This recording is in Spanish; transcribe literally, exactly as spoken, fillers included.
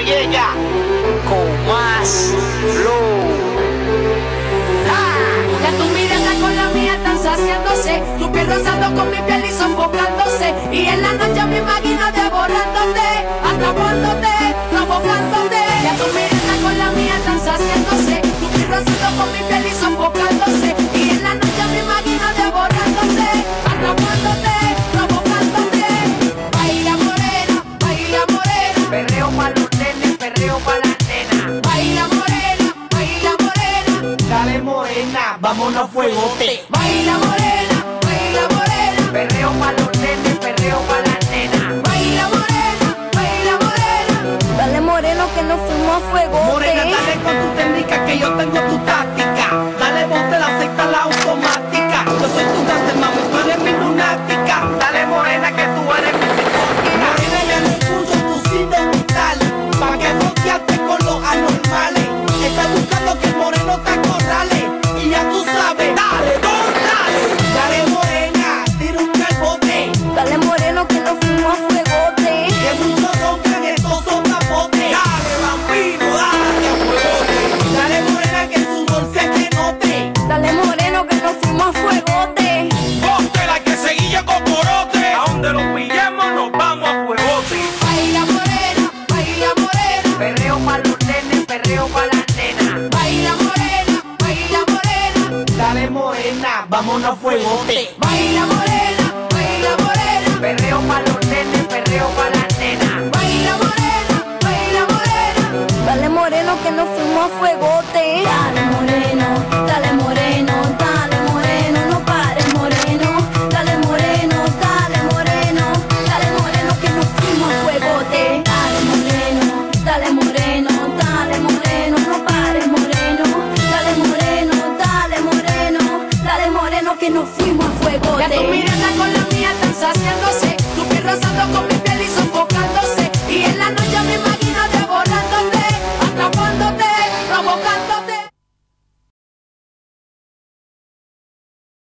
Noriega con más flow. Ah, ya tu mirada con la mía están saciándose, tu piel rozando con mi piel y sofocándose, y en la noche me imagino devorándote, atrapándote, provocándote. Ya tu mirada con la mía están saciándose, tu piel rozando con mi piel y sofocándose, y en la noche me imagino devorándote, atrapándote, provocándote. Baila morena, baila morena, Perreo pa' los nenes, perreo pa' las nenas. baila morena, baila morena, Dale morena, vámonos a fuegote. baila morena, baila morena, Perreo pa' los nenes, perreo pa' las nenas. baila morena, baila morena. Dale moreno que nos fuimos a fuego. Morena, dale con tu técnica que yo tengo tu táctica. Dale bote, la secta, la automática. Yo soy tu grande mami, tú eres mi lunática. Dale morena que tú eres mi psicótica. Morena, ya no escucho tu signo vital. Pa' que bloquearte con los anormales. Estás buscando que el moreno te acorrale. Y ya tú sabes, dale, don, dale. Dale morena, tira un calbote. Dale moreno que nos fuimos a fuegote. Que muchos roncan estos son capotes. Dale vampiro, dale a fuegote. Dale morena que su dulce que note. Dale moreno que nos fuimos a fuegote. Ponte la que seguilla con corote. A donde los pillemos nos vamos a fuegote. Baila morena, baila morena, Perreo pa' los nenes, perreo pa' las nenas. baila morena, baila morena, Dale morena, vámonos a fuegote. baila morena, baila morena, Perreo pa' los nenes, perreo pa' las nenas. baila morena, baila morena. Dale moreno que nos fuimos a fuegote. Dale moreno, dale moreno, dale moreno, no pares moreno. Dale moreno, dale moreno, dale moreno que nos fuimos a fuegote. Dale moreno, dale moreno, dale moreno, no pares moreno. Dale moreno, dale moreno, dale moreno que nos fuimos a Ya tu fuegote. mirada con la mía están saciándose, tu piel rozando con mi piel y sofocándose, y en la noche me imagino